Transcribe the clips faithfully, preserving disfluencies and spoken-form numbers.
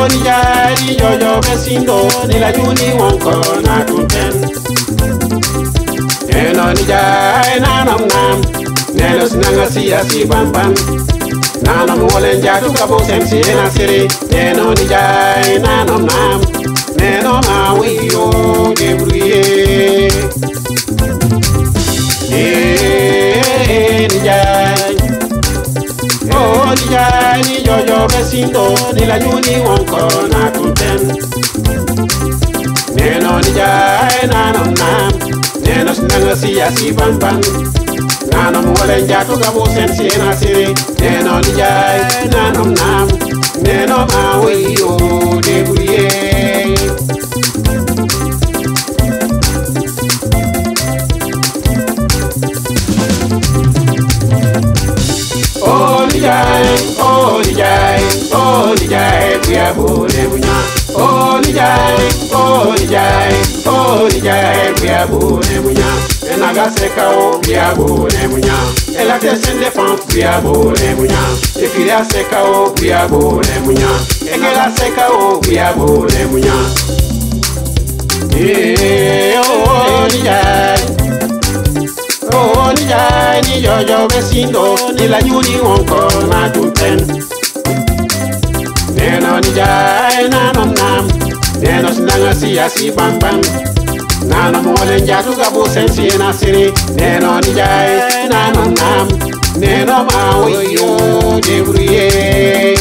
Oh ni jai ni jojo besindo ni la juni wonko na tunten. Neno ni jai na nam nam neno sinanga siya si bam bam. Na nam wolen jatu kabo sensi na siri. Neno ni jai na nam nam neno ma wiyo debrouiller. Eh ni jai. Oh ni jai ni jojo besindo ni la juni wonko na tunten. Neno ni jai na nam nam neno sinanga siya si bam bam. Na nam wolen jatu kabo sensi na siri. Neno ni jai na nam nam neno ma wiyo debrouiller. Oh ni jai, oh ni jai, oh ni jai, kuya bole munya. Oh ni jai, oh ni jai, oh ni jai, kuya bole munya. Enaga seka o kuya bole munya. Ela descende fan kuya bole munya. Efiria seka o kuya bole munya. Engela seka o kuya bole munya. Eh oh ni jai. Oh ni jai ni jojo besindo ni la juni wonko na tunten. Neno ni jai na nam nam neno sinanga siya si bam bam. Na nam wolen jatu kabo sensi na siri. Neno ni jai na nam nam neno ma wiyo debrouiller.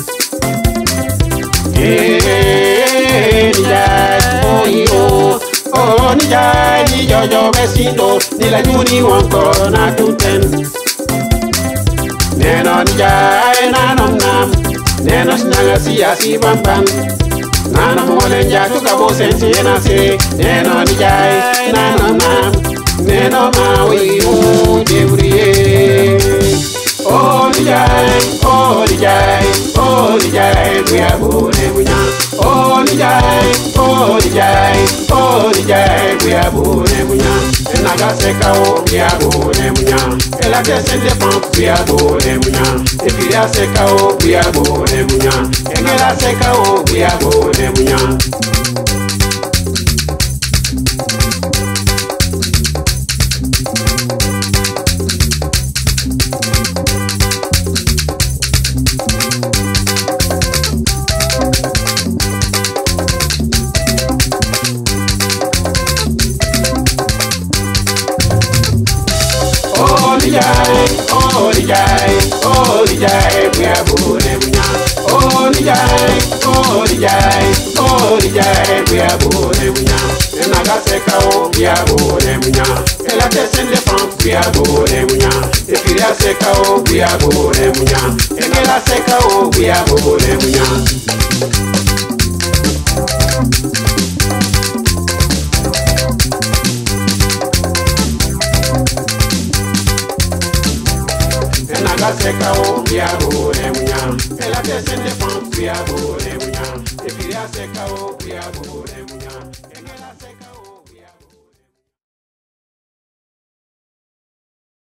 Eh ni jai oh yo. Oh ni jai ni jojo besindo ni la juni wonko na tunten. Neno ni jai na nam nam neno sinanga siya si bam bam. Na nam wolen jatu kabo sensi na siri. Neno ni jai na nam nam neno ma wiyo debrouiller. Oh ni jai, oh ni jai, oh ni jai, kuya bole munya. Oh ni jai, oh ni jai, oh ni jai, kuya bole munya. Enaga seka o kuya bole munya. Ela descende fan kuya bole munya. Efiria seka o kuya bole munya. Engela seka o kuya bole munya. Oh ni jai, oh ni jai, oh ni jai, kuya bole munya. Oh ni jai, oh ni jai, oh ni jai, kuya bole munya. Enaga seka o kuya bole munya. Ela descende fan kuya bole munya. Efiria seka o kuya bole munya. Engela seka o kuya bole munya. Enaga seka o kuya bole munya. Ela descende fan kuya bole munya. Efiria seka o kuya bole munya.